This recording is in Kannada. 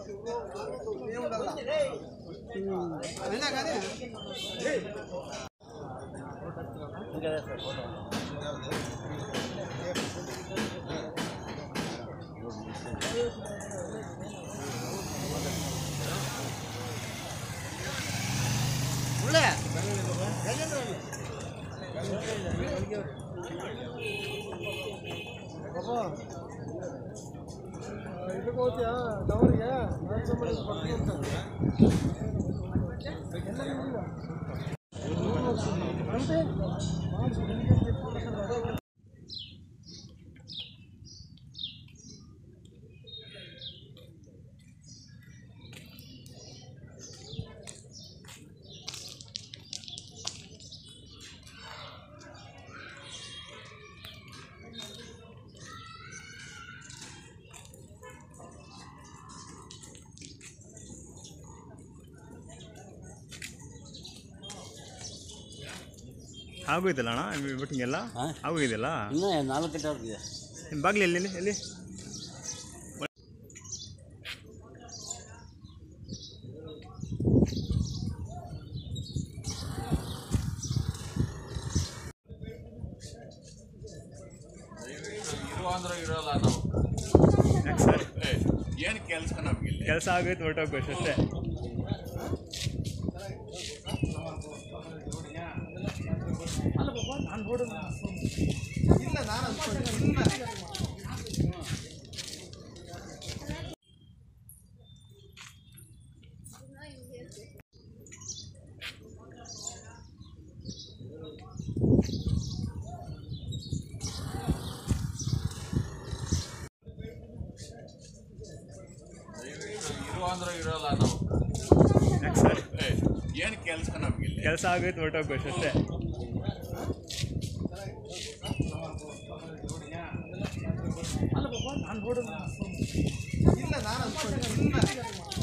ಆಗೋಯ್ತಲ್ಲ ಅಣ್ಣ ಮೀಟಿಂಗ್ ಎಲ್ಲ ಆಗೋಗಿದೆಯಲ್ಲ ಇನ್ನೂ 4 ಗಂಟೆ ಆಗಿದೆ ನಿಮ್ಮ ಬಾಗಿಲು ಎಲ್ಲಿ ಎಲ್ಲಿ ಇರೋಲ್ಲ ನಾವು ಯಾಕೆ ಸರ್ ಏನು ಕೆಲಸ ನಮಗೆ ಕೆಲಸ ಆಗೋಯ್ತು ಹೊರಟೋಗ್ಬೇಕು ಅಷ್ಟೇ ಇಲ್ಲ ನಾನು ಇರೋಲ್ಲ ನಾವು ಯಾಕೆ ಸರ್ ಏನು ಕೆಲಸ ನಮಗೆ ಕೆಲಸ ಆಗೋಯ್ತು ಹೊರಟೋಗ್ಬೇಕು ಅಷ್ಟೇ ಇಲ್ಲ ನಾನು